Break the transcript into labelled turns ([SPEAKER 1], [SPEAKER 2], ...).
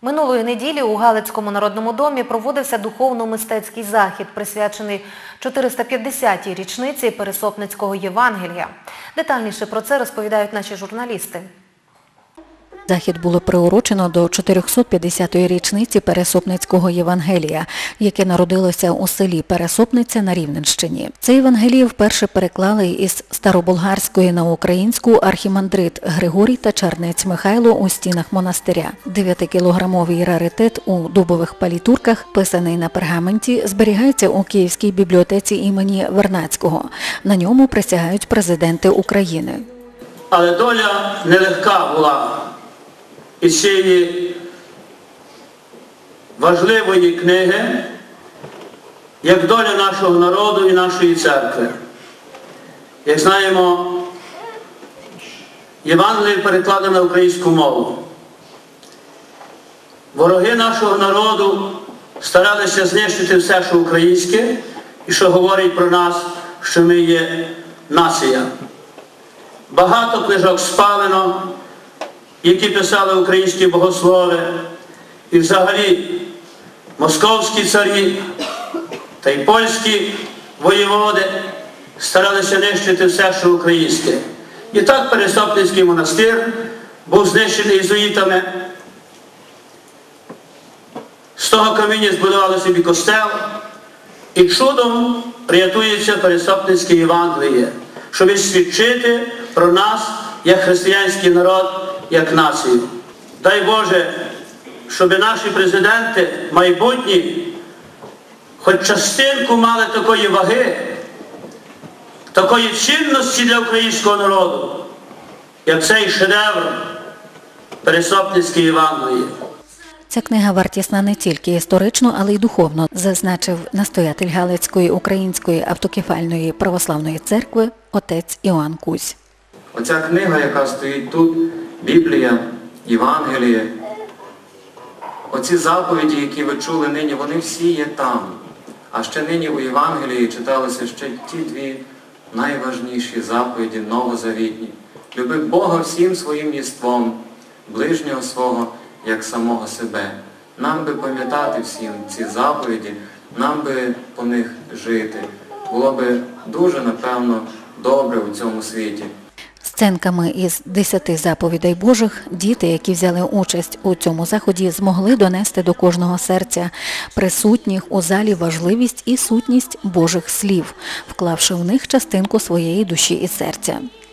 [SPEAKER 1] Минулої неділі у Галицькому народному домі проводився духовно-мистецький захід, присвячений 450-й річниці Пересопницького Євангелія. Детальніше про це розповідають наші журналісти.
[SPEAKER 2] Захід було приурочено до 450-ї річниці Пересопницького Євангелія, яке народилося у селі Пересопниця на Рівненщині. Це Євангеліє вперше переклали із старобулгарської на українську архімандрит Григорій та Чернець Михайло у стінах монастиря. 9-кілограмовий раритет у дубових палітурках, писаний на пергаменті, зберігається у Київській бібліотеці імені Вернадського. На ньому присягають президенти України.
[SPEAKER 3] Але доля нелегка була із цієї важливої книги, як доля нашого народу і нашої церкви. Як знаємо, Євангеліє перекладено на українську мову. Вороги нашого народу старалися знищити все, що українське, і що говорить про нас, що ми є нація. Багато книжок спалено, які писали українські богослови, і взагалі московські царі та й польські воєводи старалися нищити все, що українське. І так Пересопницький монастир був знищений єзуїтами. З того каміння збудували собі костел, і чудом рятується Пересопницьке Євангеліє, щоб свідчити про нас, як християнський народ, як націю. Дай Боже, щоб наші президенти майбутні хоч частинку мали такої ваги, такої цінності для українського народу, як цей шедевр Пересопницьке Євангеліє.
[SPEAKER 2] Ця книга вартісна не тільки історично, але й духовно, зазначив настоятель Галицької української автокефальної православної церкви отець Іоанн Кузь.
[SPEAKER 4] Оця книга, яка стоїть тут, Біблія, Євангеліє, оці заповіді, які ви чули нині, вони всі є там. А ще нині у Євангелії читалися ще ті дві найважніші заповіді новозавітні. Люби Бога всім своїм єством, ближнього свого, як самого себе. Нам би пам'ятати всім ці заповіді, нам би по них жити. Було би дуже, напевно, добре у цьому світі.
[SPEAKER 2] Сценками із 10 заповідей Божих діти, які взяли участь у цьому заході, змогли донести до кожного серця присутніх у залі важливість і сутність Божих слів, вклавши в них частинку своєї душі і серця.